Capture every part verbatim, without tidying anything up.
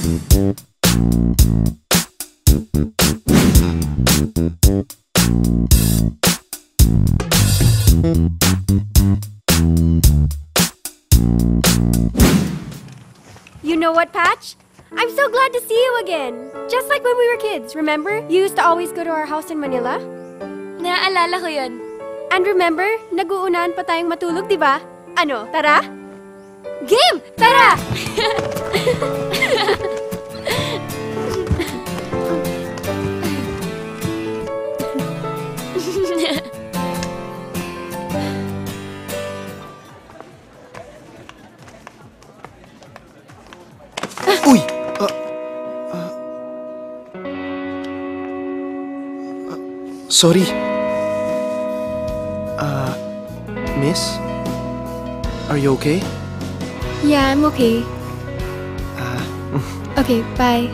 You know what, Patch? I'm so glad to see you again. Just like when we were kids, remember? You used to always go to our house in Manila. Naaalala ko yun. And remember, nag-uunahan pa tayong matulog, di ba? Ano, tara? Game! Tara! Uy! Uh, uh, uh, sorry. Uh, miss? Are you okay? Yeah, I'm okay. Uh, Okay, bye.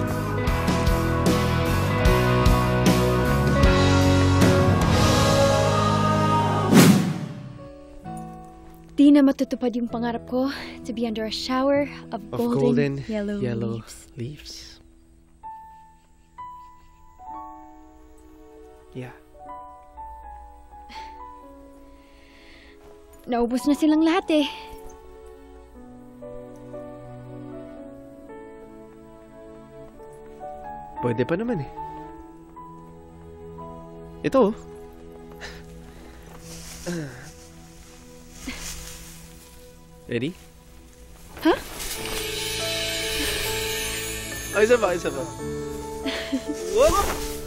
Di na matutupad yung pangarap ko to be under a shower of, of golden, golden yellow, yellow leaves. leaves. Yeah. Naubos na silang lahat eh. Pwede pa naman eh. Ito oh. Ready? Huh? Oh, isa pa, isa pa. What?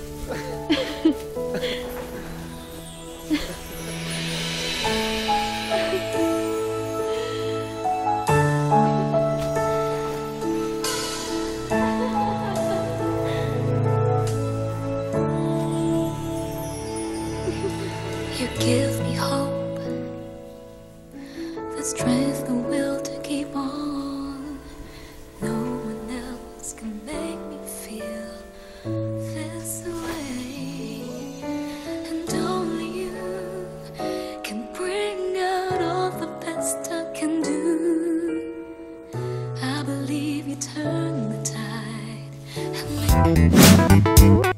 You give me hope, the strength, the will to keep on. No one else can make me feel this way, and only you can bring out all the best I can do. I believe you turn the tide and make